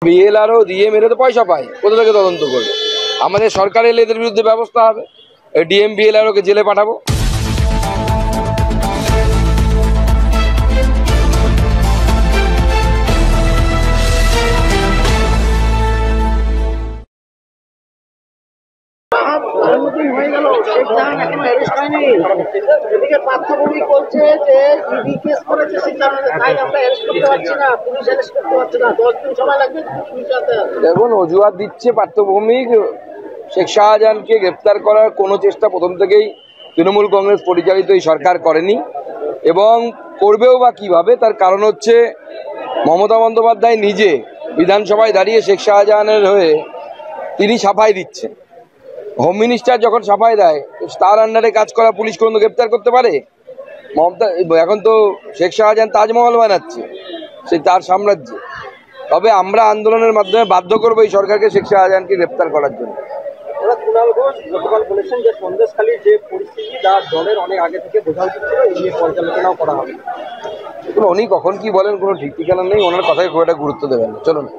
BLRO দিয়ে মেরে তো পয়সা পায়, কোথা থেকে তদন্ত করবে? আমাদের সরকার এলে এদের বিরুদ্ধে ব্যবস্থা হবে। ডিএম বিএলআরওকে জেলে পাঠাবো। দেখুন, অজুহাত দিচ্ছে পার্থভৌমিক। শেখ শাহজাহানকে গ্রেপ্তার করার কোনো চেষ্টা প্রথম থেকেই তৃণমূল কংগ্রেস পরিচালিত এই সরকার করেনি এবং করবেও বা কিভাবে। তার কারণ হচ্ছে মমতা বন্দ্যোপাধ্যায় নিজে বিধানসভায় দাঁড়িয়ে শেখ শাহজাহানের হয়ে তিনি সাফাই দিচ্ছেন। হোম মিনিস্টার যখন সাফাই দেয়, তার আন্ডারে কাজ করা পুলিশ কোনো গ্রেপ্তার করতে পারে? মমতা এখন তো শেখ শাহজাহান তাজমহল বানাচ্ছে সেই তার সাম্রাজ্যে। তবে আমরা আন্দোলনের মাধ্যমে বাধ্য করবো এই সরকারকে শেখ শাহজাহানকে গ্রেপ্তার করার জন্য। কুণাল ঘোষ গতকাল বলেছেন যে সন্দেশখালীর যে পরিস্থিতি তার দলের অনেক আগে থেকে বোঝা উচিত ছিল, এই নিয়ে পর্যালোচনাও করা হবে। উনি কখন কি বলেন কোনো ঠিক ঠিকানা নেই, ওনার কথায় খুব একটা গুরুত্ব দেবেন না। চলুন,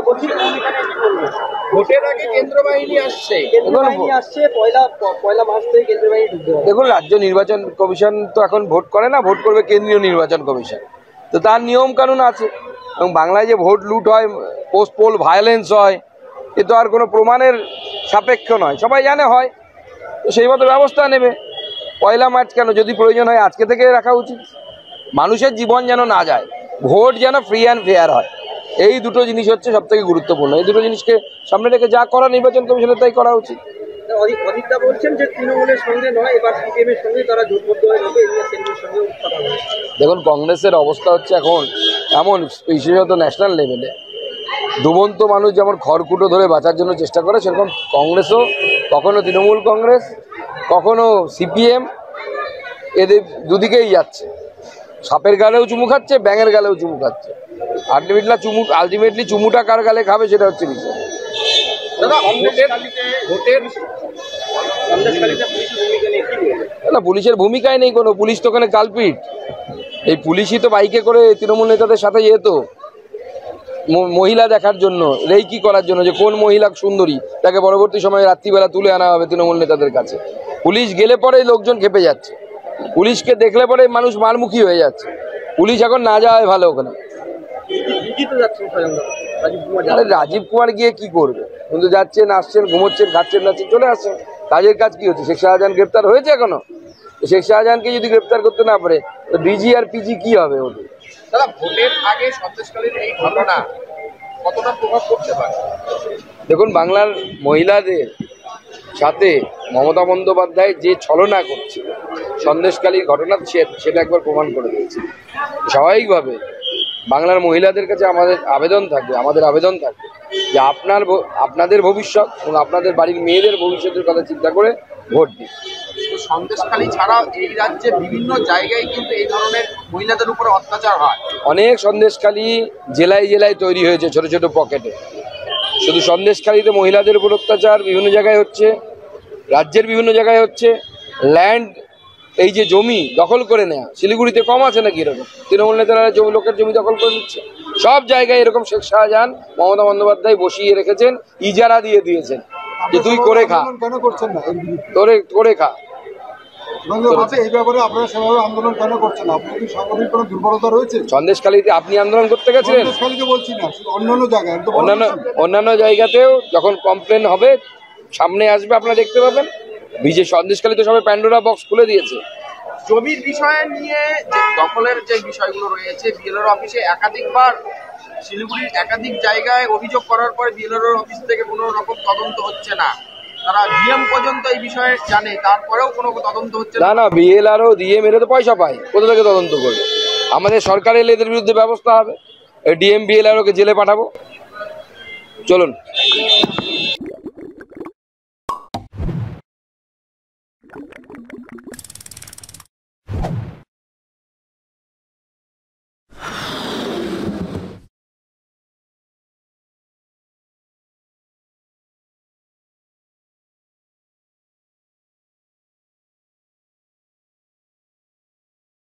ভোটের আগে কেন্দ্র বাহিনী আসছে পয়লা মার্চ থেকে কেন্দ্র বাহিনী ঢুকতে হবে। দেখুন, রাজ্য নির্বাচন কমিশন তো এখন ভোট করে না, ভোট করবে কেন্দ্রীয় নির্বাচন কমিশন। তো তার নিয়ম কানুন আছে এবং বাংলায় যে ভোট লুট হয়, পোস্ট পোল ভায়োলেন্স হয়, এ তো আর কোনো প্রমাণের সাপেক্ষ নয়, সবাই জানে হয়। তো সেই মতো ব্যবস্থা নেবে। পয়লা মার্চ কেন? যদি প্রয়োজন হয় আজকে থেকে রাখা উচিত। মানুষের জীবন যেন না যায়, ভোট যেন ফ্রি অ্যান্ড ফেয়ার হয়, এই দুটো জিনিস হচ্ছে সব থেকে গুরুত্বপূর্ণ। এই দুটো জিনিসকে সামনে রেখে যা করা নির্বাচন কমিশনের তাই করা উচিত। অজিতদা বলছেন যে তৃণমূলের সঙ্গে নয়, এবার সিপিএম এর সঙ্গে তারা জোটবদ্ধ হয়ে যাবে, এই নিয়ে কেন্দ্রের সঙ্গে কথা বলে। দেখুন, কংগ্রেসের অবস্থা হচ্ছে এখন এমন, বিশেষত ন্যাশনাল লেভেলে ডুবন্ত মানুষ যেমন খড়কুটো ধরে বাঁচার জন্য চেষ্টা করে, সেরকম কংগ্রেসও কখনো তৃণমূল কংগ্রেস, কখনো সিপিএম, এদের দুদিকেই যাচ্ছে। সাপের গালেও চুমু খাচ্ছে, ব্যাঙের গালেও চুমু খাচ্ছে। আলটিমেটলি চুমুটা কার গালে খাবে সেটা হচ্ছে বিষয়। না, পুলিশের ভূমিকায় নেই কোনো। পুলিশ তো ওখানে কালপিট। এই পুলিশই তো বাইকে করে তৃণমূল নেতাদের সাথে যেত মহিলা দেখার জন্য, রেকি করার জন্য, যে কোন মহিলা সুন্দরী তাকে পরবর্তী সময়ে রাত্রিবেলা তুলে আনা হবে তৃণমূল নেতাদের কাছে। পুলিশ গেলে পরে লোকজন খেপে যাচ্ছে, পুলিশকে দেখলে পরে মানুষ মারমুখী হয়ে যাচ্ছে। পুলিশ এখন না যাওয়াই ভালো ওখানে। আরে রাজীব কুমার গিয়ে কি করবে? কিন্তু যাচ্ছেন, আসছেন, ঘুমোচ্ছেন, খাচ্ছেন, নাচ্ছেন, চলে আসছেন। কাজের কাজ কি হচ্ছে? শেখ শাহজাহান গ্রেপ্তার হয়েছে এখনো? শেখ শাহজাহানকে যদি গ্রেপ্তার করতে না পারে তো ডিজি আর পিজি কি হবে ওদের? দাদা, ভোটের আগে সন্দেশখালীর এই ঘটনা কতটা প্রভাব পড়তে পারে? দেখুন, বাংলার মহিলাদের সাথে মমতা বন্দ্যোপাধ্যায় যে ছলনা করছে সন্দেশখালীর ঘটনা, সেটা একবার প্রমাণ করে দিয়েছে। স্বাভাবিকভাবে বাংলার মহিলাদের কাছে আমাদের আবেদন থাকবে যে আপনাদের ভবিষ্যৎ এবং আপনাদের বাড়ির মেয়েদের ভবিষ্যতের কথা চিন্তা করে ভোট দিন। সন্দেশখালী ছাড়া এই রাজ্যে বিভিন্ন জায়গায় কিন্তু এই ধরনের মহিলাদের উপর অত্যাচার হয়। অনেক সন্দেশখালী জেলায় জেলায় তৈরি হয়েছে, ছোট ছোট পকেটে। শুধু সন্দেশখালীতে মহিলাদের উপর অত্যাচার বিভিন্ন জায়গায় হচ্ছে, রাজ্যের বিভিন্ন জায়গায় হচ্ছে। ল্যান্ড, এই যে জমি দখল করে নেওয়া, শিলিগুড়িতে কম আছে নাকি এরকম? তৃণমূল নেতারা লোকের জমি দখল করে নিচ্ছে। সব জায়গায় এরকম শেখ শাহজাহান, মমতা বন্দ্যোপাধ্যায় বসিয়ে রেখেছেন, ইজারা দিয়ে দিয়েছেন যে তুই করে খা, কেন করছেন না? করে খা। এই ব্যাপারে আপনারা সেভাবে আন্দোলন কেন করছেন? আপনার কি সাংগঠনিক কোনো দুর্বলতা রয়েছে? সন্দেশখালীতে আপনি আন্দোলন করতে গেছিলেন? সন্দেশখালীতে বলছি না, অন্যান্য জায়গায়, অন্যান্য জায়গাতেও যখন কমপ্লেন হবে সামনে আসবে, আপনারা দেখতে পাবেন। সন্দেশখালীতে সবাই প্যান্ডোরা বক্স খুলে দিয়েছে। জমির বিষয় নিয়ে যে দখলের যে বিষয়গুলো রয়েছে, বিএলআর অফিসে একাধিকবার, শিলিগুড়ির একাধিক জায়গায় অভিযোগ করার পরে বিএলআর অফিস থেকে কোনো রকম তদন্ত হচ্ছে না। তারা ডিএম পর্যন্ত এই বিষয়ে জানে, তারপরেও কোনো তদন্ত হচ্ছে না। বিএলআরও দিয়ে মেরে তো পয়সা পায়, কোথা থেকে তদন্ত করবে? আমাদের সরকার এলে এদের বিরুদ্ধে ব্যবস্থা হবে। ডিএম বিএলআরওকে জেলে পাঠাবো। চলুন।